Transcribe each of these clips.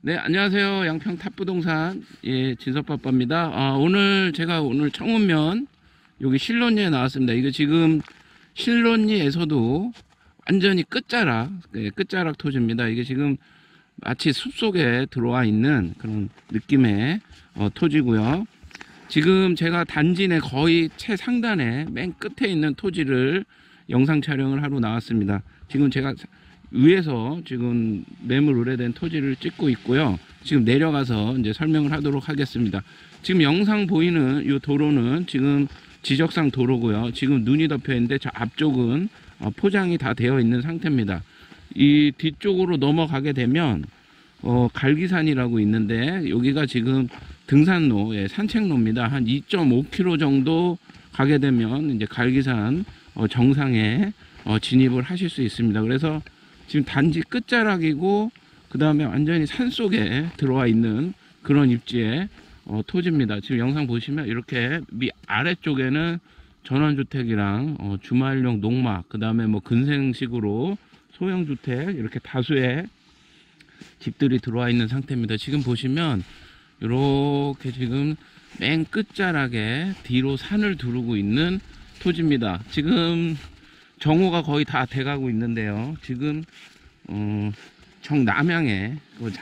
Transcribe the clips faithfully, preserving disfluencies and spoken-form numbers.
네, 안녕하세요. 양평 탑부동산 예, 진섭빠빠입니다. 아, 오늘 제가 오늘 청운면 여기 실론리에 나왔습니다. 이거 지금 실론리에서도 완전히 끝자락, 예, 끝자락 토지입니다. 이게 지금 마치 숲속에 들어와 있는 그런 느낌의 어, 토지고요. 지금 제가 단지 내 거의 최상단에 맨 끝에 있는 토지를 영상 촬영을 하러 나왔습니다. 지금 제가 위에서 지금 매물 의뢰된 토지를 찍고 있고요. 지금 내려가서 이제 설명을 하도록 하겠습니다. 지금 영상 보이는 이 도로는 지금 지적상 도로고요. 지금 눈이 덮여 있는데 저 앞쪽은 포장이 다 되어 있는 상태입니다. 이 뒤쪽으로 넘어가게 되면 어, 갈기산이라고 있는데 여기가 지금 등산로, 예, 산책로입니다. 한 이 점 오 킬로미터 정도 가게 되면 이제 갈기산 어, 정상에 어, 진입을 하실 수 있습니다. 그래서 지금 단지 끝자락이고 그 다음에 완전히 산속에 들어와 있는 그런 입지의 어, 토지입니다. 지금 영상 보시면 이렇게 미 아래쪽에는 전원주택이랑 어, 주말용 농막, 그 다음에 뭐 근생식으로 소형주택 이렇게 다수의 집들이 들어와 있는 상태입니다. 지금 보시면 이렇게 지금 맨 끝자락에 뒤로 산을 두르고 있는 토지입니다. 지금 정오가 거의 다 돼가고 있는데요. 지금 어, 정남향에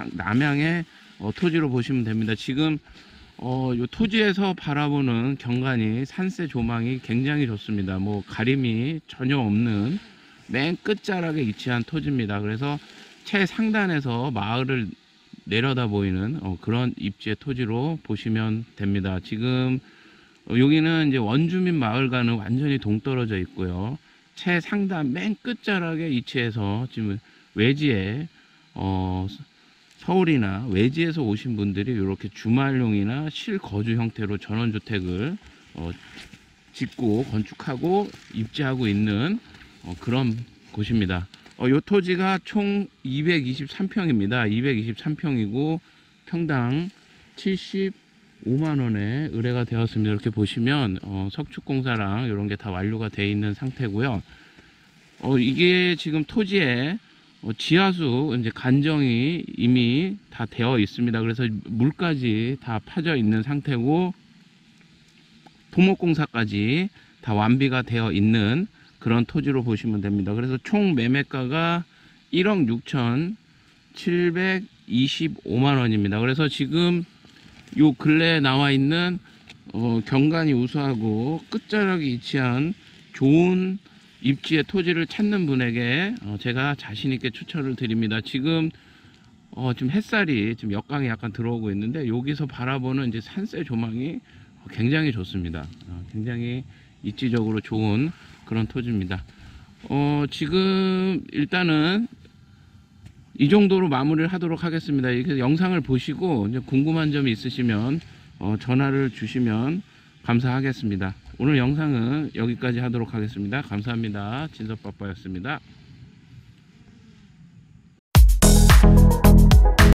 남향의 어, 토지로 보시면 됩니다. 지금 어, 요 토지에서 바라보는 경관이 산세 조망이 굉장히 좋습니다. 뭐 가림이 전혀 없는 맨 끝자락에 위치한 토지입니다. 그래서 최상단에서 마을을 내려다 보이는 어, 그런 입지의 토지로 보시면 됩니다. 지금 어, 여기는 이제 원주민 마을과는 완전히 동떨어져 있고요. 최상단 맨 끝자락에 위치해서 지금 외지에 어, 서울이나 외지에서 오신 분들이 이렇게 주말용이나 실거주 형태로 전원주택을 어, 짓고 건축하고 입지하고 있는 어, 그런 곳입니다. 어, 이 토지가 총 이백이십삼 평입니다. 이백이십삼 평이고 평당 칠십오만 원에 의뢰가 되었습니다. 이렇게 보시면 어, 석축공사랑 이런 게 다 완료가 되어 있는 상태고요. 어, 이게 지금 토지에 어, 지하수 이제 간정이 이미 다 되어 있습니다. 그래서 물까지 다 파져 있는 상태고 토목공사까지 다 완비가 되어 있는 그런 토지로 보시면 됩니다. 그래서 총 매매가가 일억 육천칠백이십오만 원입니다. 그래서 지금 요 근래에 나와 있는 어, 경관이 우수하고 끝자락에 위치한 좋은 입지의 토지를 찾는 분에게 어, 제가 자신 있게 추천을 드립니다. 지금 어, 지금 햇살이 지금 역광이 약간 들어오고 있는데 여기서 바라보는 이제 산세 조망이 굉장히 좋습니다. 어, 굉장히 입지적으로 좋은 그런 토지입니다. 어, 지금 일단은 이 정도로 마무리를 하도록 하겠습니다. 이렇게 영상을 보시고 이제 궁금한 점이 있으시면 어, 전화를 주시면 감사하겠습니다. 오늘 영상은 여기까지 하도록 하겠습니다. 감사합니다. 진섭빠빠였습니다.